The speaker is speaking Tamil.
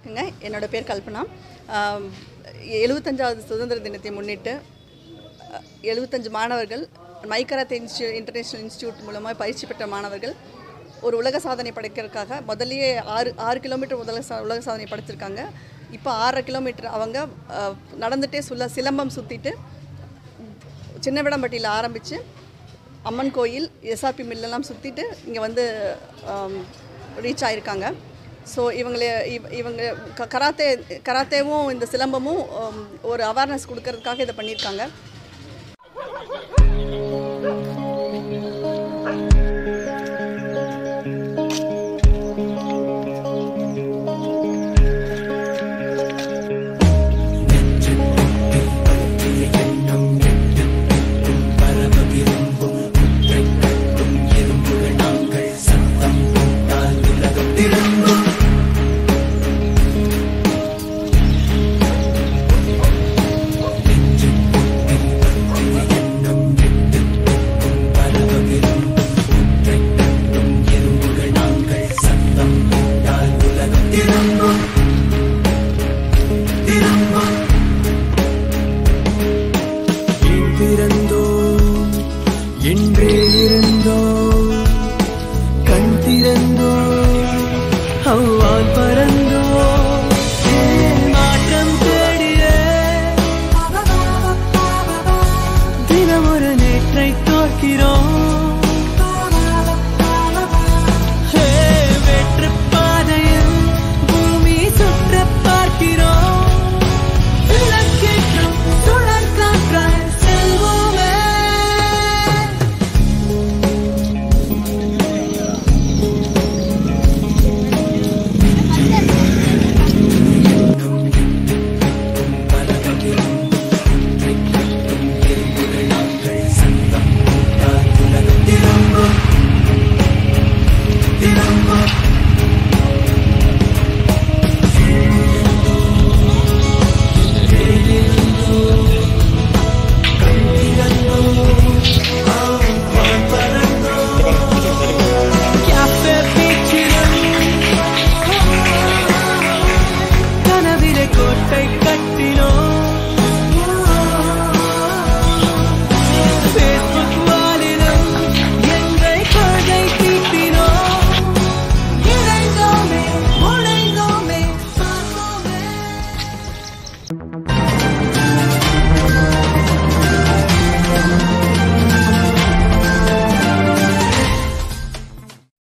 வணக்கங்க. என்னோட பேர் கல்பனா. 75வது சுதந்திர தினத்தை முன்னிட்டு 75 மாணவர்கள் மைக்கராத்தே இன்டர்நேஷ்னல் இன்ஸ்டியூட் மூலமாக பயிற்சி பெற்ற மாணவர்கள் ஒரு உலக சாதனை படைக்கிறதுக்காக முதல்லயே 6 கிலோமீட்டர் உலக சாதனை படைச்சிருக்காங்க. இப்போ 6.5 கிலோமீட்டர் அவங்க நடந்துகிட்டே சிலம்பம் சுற்றிட்டு சின்னவிடம்பட்டியில் ஆரம்பித்து அம்மன் கோயில் எஸ்ஆர்பி மில்லெல்லாம் சுற்றிட்டு இங்கே வந்து ரீச் ஆகியிருக்காங்க. ஸோ இவங்க கராத்தேவும் இந்த சிலம்பமும் ஒரு அவேர்னஸ் கொடுக்கறதுக்காக இதை பண்ணியிருக்காங்க.